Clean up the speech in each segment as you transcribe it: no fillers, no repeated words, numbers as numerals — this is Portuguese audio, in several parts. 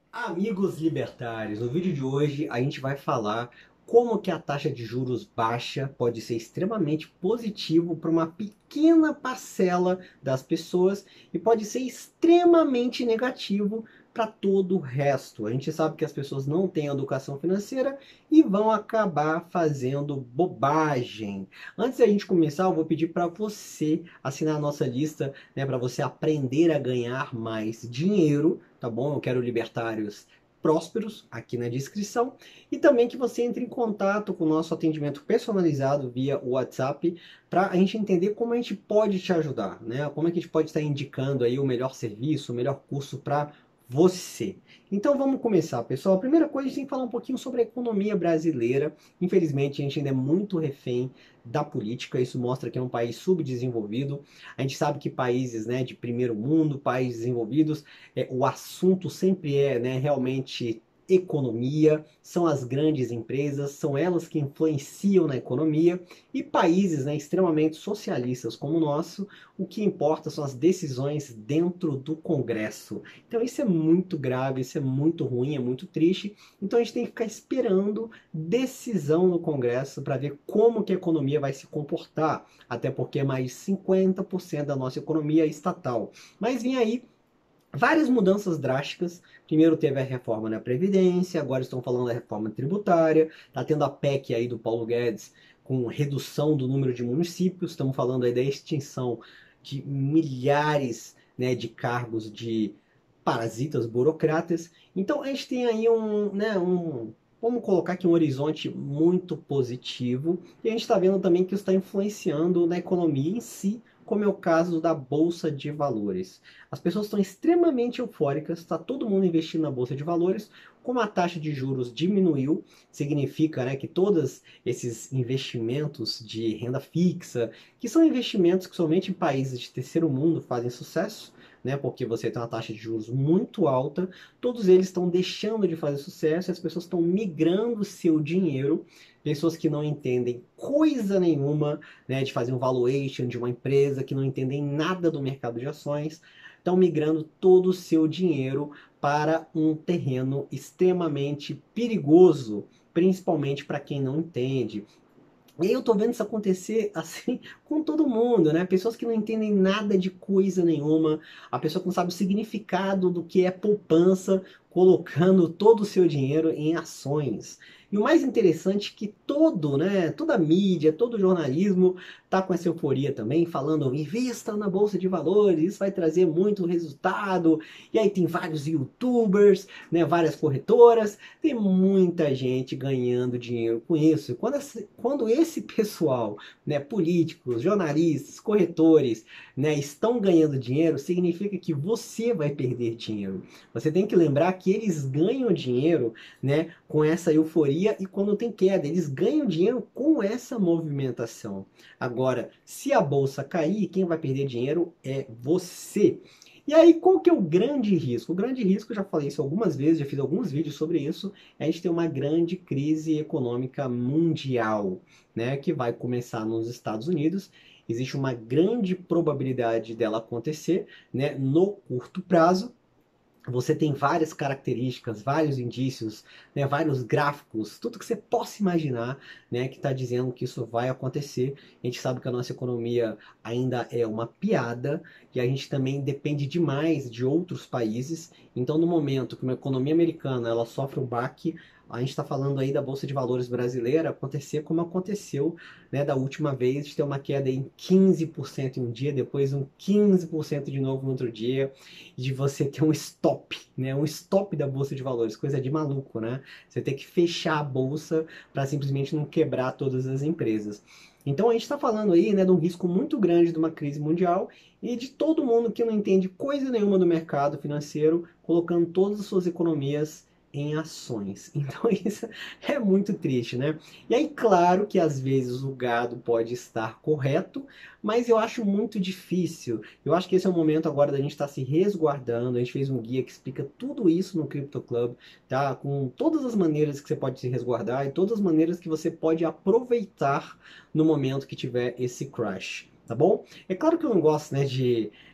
Amigos libertários, no vídeo de hoje a gente vai falar como que a taxa de juros baixa pode ser extremamente positivo para uma pequena parcela das pessoas e pode ser extremamente negativo para todo o resto. A gente sabe que as pessoas não têm educação financeira e vão acabar fazendo bobagem. Antes da gente começar, eu vou pedir para você assinar a nossa lista, né, para você aprender a ganhar mais dinheiro, tá bom? Eu quero libertários prósperos aqui na descrição e também que você entre em contato com o nosso atendimento personalizado via WhatsApp para a gente entender como a gente pode te ajudar, né? Como é que a gente pode estar indicando aí o melhor serviço, o melhor curso para você. Então vamos começar, pessoal. A primeira coisa, a gente tem que falar um pouquinho sobre a economia brasileira. Infelizmente, a gente ainda é muito refém da política. Isso mostra que é um país subdesenvolvido. A gente sabe que países, né, de primeiro mundo, países desenvolvidos, o assunto sempre é, né, realmente economia, são as grandes empresas, são elas que influenciam na economia, e países, né, extremamente socialistas como o nosso, o que importa são as decisões dentro do Congresso. Então isso é muito grave, isso é muito ruim, é muito triste. Então a gente tem que ficar esperando decisão no Congresso para ver como que a economia vai se comportar, até porque mais de 50% da nossa economia é estatal. Mas vem aí várias mudanças drásticas. Primeiro teve a reforma na Previdência, agora estão falando da reforma tributária, está tendo a PEC aí do Paulo Guedes com redução do número de municípios, estamos falando aí da extinção de milhares, né, de cargos de parasitas, burocratas. Então a gente tem aí vamos colocar aqui um horizonte muito positivo, e a gente está vendo também que isso está influenciando na economia em si, como é o caso da Bolsa de Valores. As pessoas estão extremamente eufóricas, está todo mundo investindo na Bolsa de Valores, como a taxa de juros diminuiu, significa, né, que todos esses investimentos de renda fixa, que são investimentos que somente em países de terceiro mundo fazem sucesso, né, porque você tem uma taxa de juros muito alta, todos eles estão deixando de fazer sucesso e as pessoas estão migrando seu dinheiro, pessoas que não entendem coisa nenhuma, né, de fazer um valuation de uma empresa, que não entendem nada do mercado de ações, estão migrando todo o seu dinheiro para um terreno extremamente perigoso, principalmente para quem não entende. E aí eu tô vendo isso acontecer assim com todo mundo, né? Pessoas que não entendem nada de coisa nenhuma, a pessoa que não sabe o significado do que é poupança, colocando todo o seu dinheiro em ações. E o mais interessante é que toda a mídia, todo o jornalismo tá com essa euforia também, falando invista na bolsa de valores, isso vai trazer muito resultado. E aí tem vários YouTubers, né, várias corretoras, tem muita gente ganhando dinheiro com isso. Quando esse pessoal, né, políticos, jornalistas, corretores, né, estão ganhando dinheiro, significa que você vai perder dinheiro. Você tem que lembrar que eles ganham dinheiro, né, com essa euforia, e quando tem queda, eles ganham dinheiro com essa movimentação. Agora, se a bolsa cair, quem vai perder dinheiro é você. E aí, qual que é o grande risco? O grande risco, eu já falei isso algumas vezes, já fiz alguns vídeos sobre isso, é a gente ter uma grande crise econômica mundial, né, que vai começar nos Estados Unidos. Existe uma grande probabilidade dela acontecer, né, no curto prazo. Você tem várias características, vários indícios, né, vários gráficos, tudo que você possa imaginar, né, que está dizendo que isso vai acontecer. A gente sabe que a nossa economia ainda é uma piada e a gente também depende demais de outros países. Então, no momento que uma economia americana ela sofre um baque, a gente está falando aí da Bolsa de Valores brasileira acontecer como aconteceu, né, da última vez, de ter uma queda em 15% em um dia, depois um 15% de novo no outro dia, de você ter um stop, né? Um stop da bolsa de valores, coisa de maluco, né? Você tem que fechar a bolsa para simplesmente não quebrar todas as empresas. Então a gente está falando aí, né, de um risco muito grande de uma crise mundial e de todo mundo que não entende coisa nenhuma do mercado financeiro, colocando todas as suas economias em ações. Então isso é muito triste, né? E aí, claro que às vezes o gado pode estar correto, mas eu acho muito difícil. Eu acho que esse é o momento agora da gente estar se resguardando. A gente fez um guia que explica tudo isso no Crypto Club, tá? Com todas as maneiras que você pode se resguardar e todas as maneiras que você pode aproveitar no momento que tiver esse crash, tá bom? É claro que eu não gosto, né, de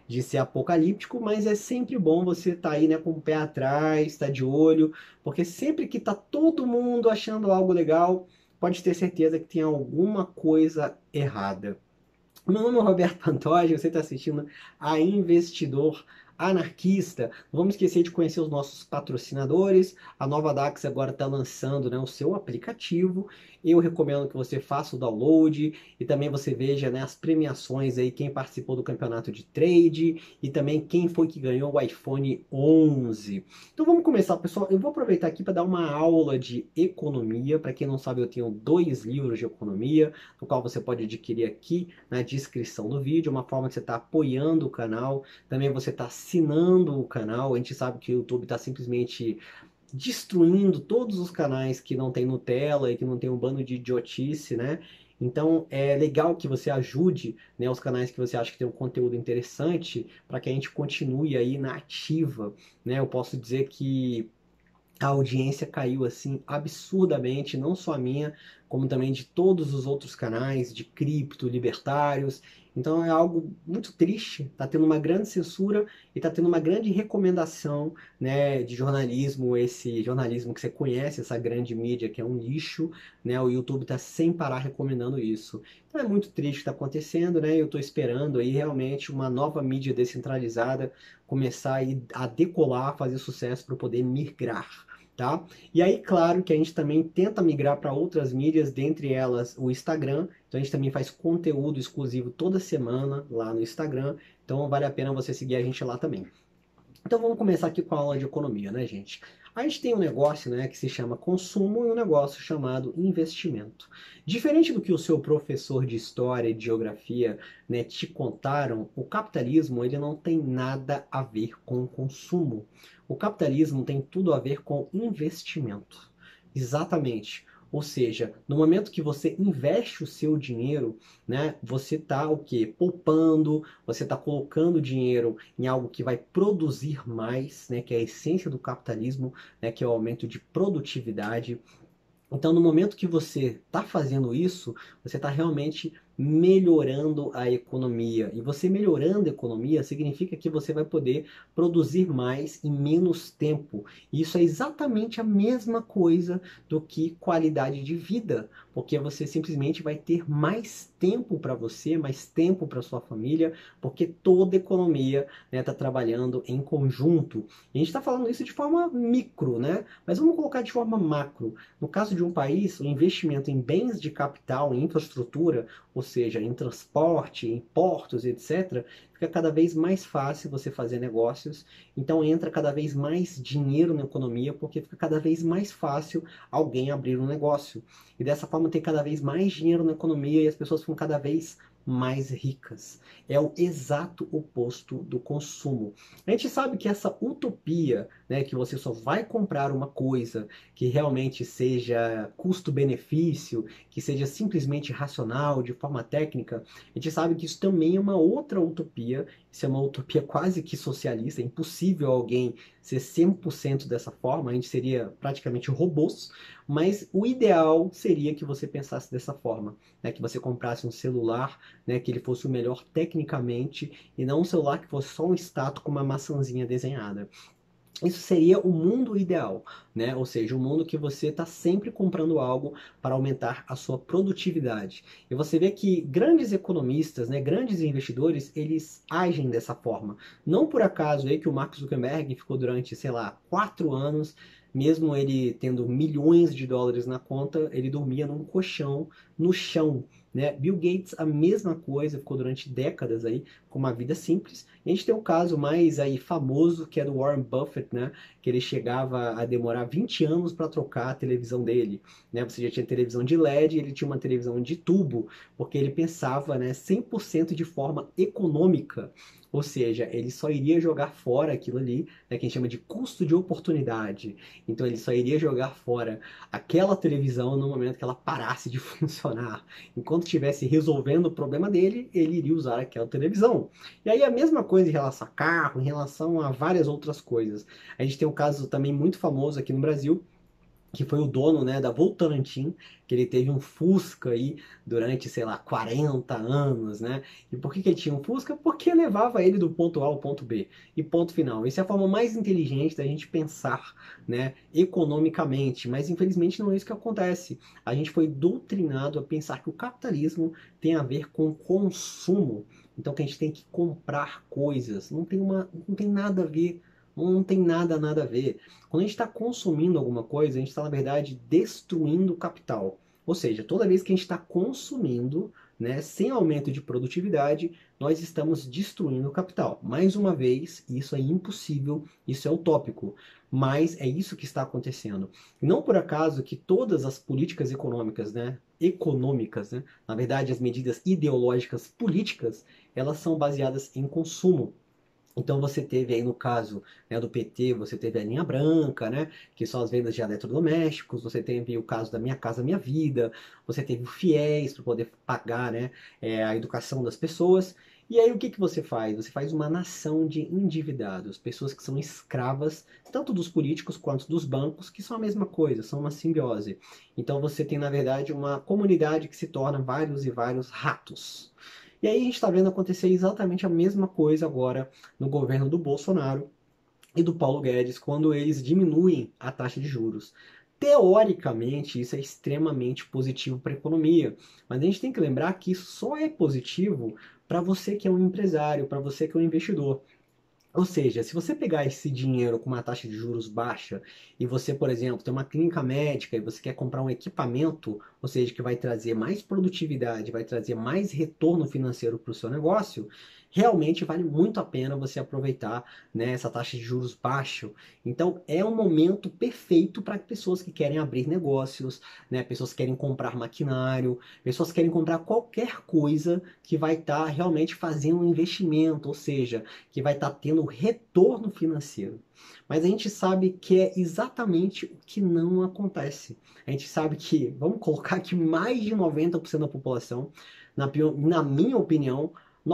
de ser apocalíptico, mas é sempre bom você estar aí, né, com o pé atrás, estar de olho, porque sempre que tá todo mundo achando algo legal, pode ter certeza que tem alguma coisa errada. Meu nome é Roberto Pantoja, você está assistindo a Investidor Anarquista. Não vamos esquecer de conhecer os nossos patrocinadores. A Nova Dax agora está lançando, né, o seu aplicativo. Eu recomendo que você faça o download e também você veja, né, as premiações aí, quem participou do campeonato de trade e também quem foi que ganhou o iPhone 11. Então vamos começar, pessoal. Eu vou aproveitar aqui para dar uma aula de economia. Para quem não sabe, eu tenho 2 livros de economia, no qual você pode adquirir aqui na descrição do vídeo, uma forma que você está apoiando o canal, também você está assinando o canal. A gente sabe que o YouTube está simplesmente destruindo todos os canais que não tem Nutella e que não tem um bando de idiotice, né? Então é legal que você ajude, né, os canais que você acha que tem um conteúdo interessante para que a gente continue aí na ativa, né? Eu posso dizer que a audiência caiu assim absurdamente, não só a minha, como também de todos os outros canais de cripto, libertários. Então é algo muito triste, tá tendo uma grande censura e tá tendo uma grande recomendação, né, de jornalismo, esse jornalismo que você conhece, essa grande mídia que é um lixo, né? O YouTube tá sem parar recomendando isso. Então é muito triste o que está acontecendo, né? Eu estou esperando aí realmente uma nova mídia descentralizada começar a decolar, fazer sucesso para poder migrar. Tá? E aí, claro que a gente também tenta migrar para outras mídias, dentre elas o Instagram. Então a gente também faz conteúdo exclusivo toda semana lá no Instagram. Então vale a pena você seguir a gente lá também. Então vamos começar aqui com a aula de economia, né, gente? A gente tem um negócio, né, que se chama consumo e um negócio chamado investimento. Diferente do que o seu professor de história e de geografia, né, te contaram, o capitalismo ele não tem nada a ver com consumo. O capitalismo tem tudo a ver com investimento. Exatamente. Ou seja, no momento que você investe o seu dinheiro, né, você está o quê? Poupando, você está colocando dinheiro em algo que vai produzir mais, né, que é a essência do capitalismo, né, que é o aumento de produtividade. Então, no momento que você está fazendo isso, você está realmente melhorando a economia. E você melhorando a economia significa que você vai poder produzir mais em menos tempo. E isso é exatamente a mesma coisa do que qualidade de vida, porque você simplesmente vai ter mais tempo para você, mais tempo para sua família, porque toda economia está trabalhando em conjunto. E a gente está falando isso de forma micro, né? Mas vamos colocar de forma macro. No caso de um país, o investimento em bens de capital, em infraestrutura, ou seja, em transporte, em portos, etc., fica cada vez mais fácil você fazer negócios. Então entra cada vez mais dinheiro na economia, porque fica cada vez mais fácil alguém abrir um negócio. E dessa forma tem cada vez mais dinheiro na economia e as pessoas ficam cada vez mais ricas. É o exato oposto do consumo. A gente sabe que essa utopia, né, que você só vai comprar uma coisa que realmente seja custo-benefício, que seja simplesmente racional, de forma técnica, a gente sabe que isso também é uma outra utopia, isso é uma utopia quase que socialista, é impossível alguém ser 100% dessa forma, a gente seria praticamente robôs, mas o ideal seria que você pensasse dessa forma, né, que você comprasse um celular, né, que ele fosse o melhor tecnicamente, e não um celular que fosse só um status com uma maçãzinha desenhada. Isso seria o mundo ideal, né? Ou seja, um mundo que você está sempre comprando algo para aumentar a sua produtividade. E você vê que grandes economistas, né, grandes investidores, eles agem dessa forma. Não por acaso é que o Mark Zuckerberg ficou durante, sei lá, 4 anos, mesmo ele tendo milhões de dólares na conta, ele dormia num colchão no chão. Né? Bill Gates, a mesma coisa, ficou durante décadas aí com uma vida simples. E a gente tem o caso mais aí famoso, que é do Warren Buffett, né? Que ele chegava a demorar 20 anos para trocar a televisão dele. Né? Você já tinha televisão de LED, ele tinha uma televisão de tubo, porque ele pensava, né, 100% de forma econômica. Ou seja, ele só iria jogar fora aquilo ali, né, que a gente chama de custo de oportunidade. Então ele só iria jogar fora aquela televisão no momento que ela parasse de funcionar. Enquanto estivesse resolvendo o problema dele, ele iria usar aquela televisão. E aí a mesma coisa em relação a carro, em relação a várias outras coisas. A gente tem um caso também muito famoso aqui no Brasil, que foi o dono, né, da Votorantim, que ele teve um Fusca aí durante, sei lá, 40 anos, né? E por que que ele tinha um Fusca? Porque levava ele do ponto A ao ponto B. E ponto final. Essa é a forma mais inteligente da gente pensar, né, economicamente, mas infelizmente não é isso que acontece. A gente foi doutrinado a pensar que o capitalismo tem a ver com consumo. Então que a gente tem que comprar coisas. Não tem nada a ver. Não tem nada a ver. Quando a gente está consumindo alguma coisa, a gente está, na verdade, destruindo o capital. Ou seja, toda vez que a gente está consumindo, né, sem aumento de produtividade, nós estamos destruindo o capital. Mais uma vez, isso é impossível, isso é utópico, mas é isso que está acontecendo. E não por acaso que todas as políticas econômicas, né, na verdade, as medidas ideológicas políticas, elas são baseadas em consumo. Então você teve aí no caso, né, do PT, você teve a linha branca, né, que são as vendas de eletrodomésticos, você teve o caso da Minha Casa Minha Vida, você teve o FIES para poder pagar, né, a educação das pessoas. E aí o que que você faz? Você faz uma nação de endividados, pessoas que são escravas tanto dos políticos quanto dos bancos, que são a mesma coisa, são uma simbiose. Então você tem na verdade uma comunidade que se torna vários e vários ratos. E aí a gente está vendo acontecer exatamente a mesma coisa agora no governo do Bolsonaro e do Paulo Guedes, quando eles diminuem a taxa de juros. Teoricamente, isso é extremamente positivo para a economia, mas a gente tem que lembrar que isso só é positivo para você que é um empresário, para você que é um investidor. Ou seja, se você pegar esse dinheiro com uma taxa de juros baixa e você, por exemplo, tem uma clínica médica e você quer comprar um equipamento, ou seja, que vai trazer mais produtividade, vai trazer mais retorno financeiro para o seu negócio, realmente vale muito a pena você aproveitar, né, essa taxa de juros baixa. Então, é um momento perfeito para pessoas que querem abrir negócios, né, pessoas que querem comprar maquinário, pessoas que querem comprar qualquer coisa que vai estar realmente fazendo um investimento, ou seja, que vai estar tendo retorno financeiro. Mas a gente sabe que é exatamente o que não acontece. A gente sabe que, vamos colocar que mais de 90% da população, na minha opinião,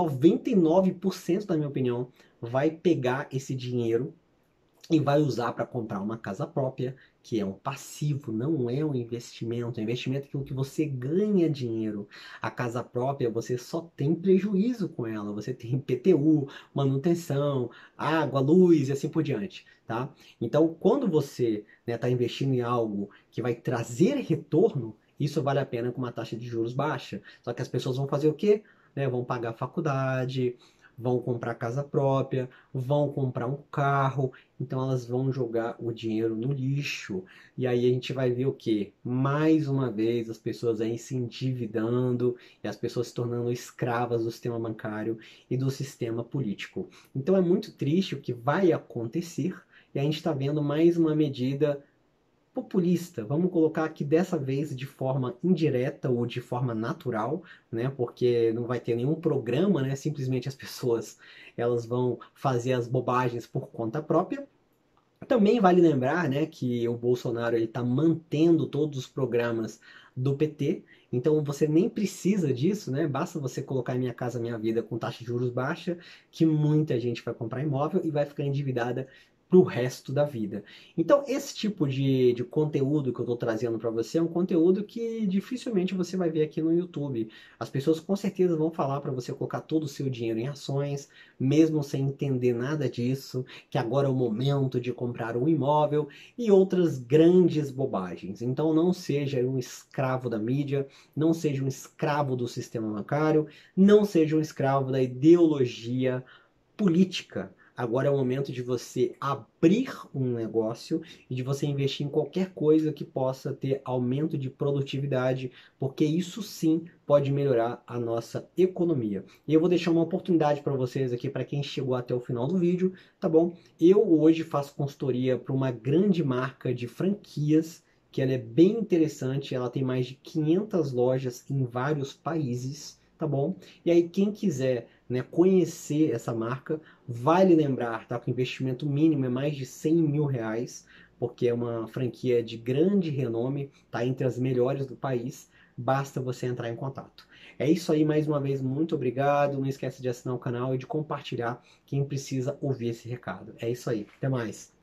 99% da minha opinião, vai pegar esse dinheiro e vai usar para comprar uma casa própria, que é um passivo, não é um investimento. O investimento é aquilo que você ganha dinheiro. A casa própria, você só tem prejuízo com ela. Você tem IPTU, manutenção, água, luz e assim por diante, tá? Então, quando você está investindo em algo que vai trazer retorno, isso vale a pena com uma taxa de juros baixa. Só que as pessoas vão fazer o quê? Né, vão pagar faculdade, vão comprar casa própria, vão comprar um carro, então elas vão jogar o dinheiro no lixo. E aí a gente vai ver o quê? Mais uma vez as pessoas aí se endividando e as pessoas se tornando escravas do sistema bancário e do sistema político. Então é muito triste o que vai acontecer e a gente está vendo mais uma medida populista, vamos colocar aqui dessa vez de forma indireta ou de forma natural, né? Porque não vai ter nenhum programa, né? Simplesmente as pessoas elas vão fazer as bobagens por conta própria. Também vale lembrar, né, que o Bolsonaro ele está mantendo todos os programas do PT, então você nem precisa disso, né? Basta você colocar Minha Casa Minha Vida com taxa de juros baixa, que muita gente vai comprar imóvel e vai ficar endividada para o resto da vida. Então, esse tipo de conteúdo que eu estou trazendo para você é um conteúdo que dificilmente você vai ver aqui no YouTube. As pessoas com certeza vão falar para você colocar todo o seu dinheiro em ações, mesmo sem entender nada disso, que agora é o momento de comprar um imóvel e outras grandes bobagens. Então não seja um escravo da mídia, não seja um escravo do sistema bancário, não seja um escravo da ideologia política. Agora é o momento de você abrir um negócio e de você investir em qualquer coisa que possa ter aumento de produtividade, porque isso sim pode melhorar a nossa economia. E eu vou deixar uma oportunidade para vocês aqui, para quem chegou até o final do vídeo, tá bom? Eu hoje faço consultoria para uma grande marca de franquias, que ela é bem interessante, ela tem mais de 500 lojas em vários países, tá bom? E aí quem quiser, né, conhecer essa marca, vale lembrar, tá, que o investimento mínimo é mais de 100 mil reais, porque é uma franquia de grande renome, tá entre as melhores do país, basta você entrar em contato. É isso aí, mais uma vez, muito obrigado, não esquece de assinar o canal e de compartilhar quem precisa ouvir esse recado. É isso aí, até mais!